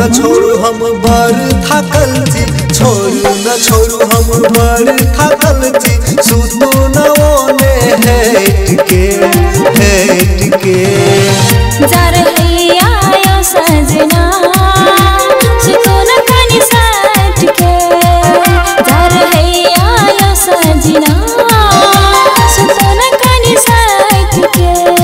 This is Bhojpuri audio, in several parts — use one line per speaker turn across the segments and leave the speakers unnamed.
न छोड़ू हम बड़ थाकल छी, छोड़ू न छोड़ू हम बड़ थाकल छी, सुतू न ओने हेट के
जार हैया यो सजना सुतू न कनी साथ के, जार हैया यो सजना सुतू न कनी साथ के।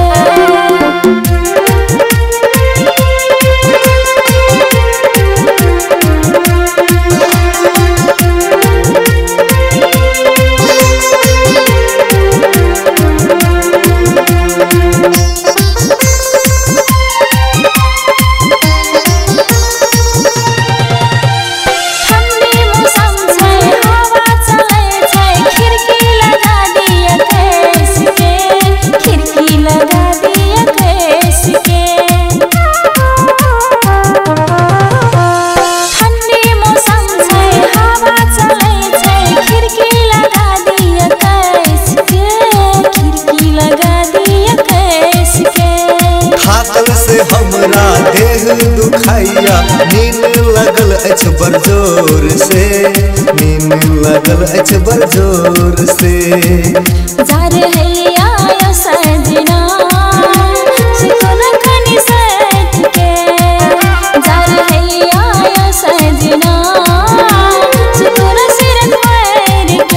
हमरा देह दुखाइया नींद लगल अछि बड़ जोर से, नींद लगल अछि बड़ जोर से।
जार हैया यो सजना सुतू न कनी साथ के, जार हैया यो सजना सुतू न सिरक मार के।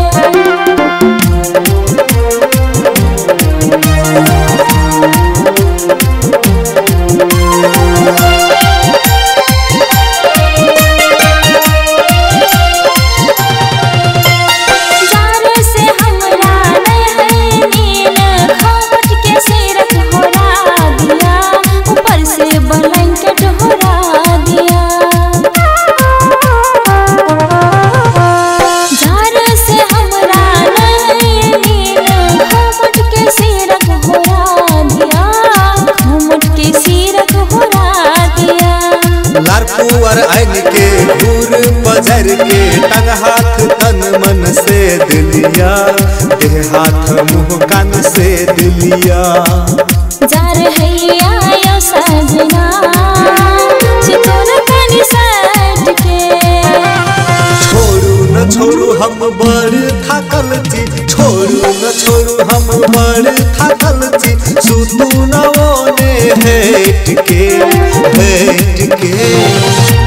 लारपुअर आइन के दूर पजर के टंग हाथ तन मन से दिलिया, देह हाथ मुँह कान से दिलिया।
जार हैया यो सजना सुतू न कनी साथ के,
छोड़ू न छोड़ू हम बड़ थाकल छी, छोड़ू न छोड़ू हम बड़ थाकल छी, सुतू न ओने हेट के।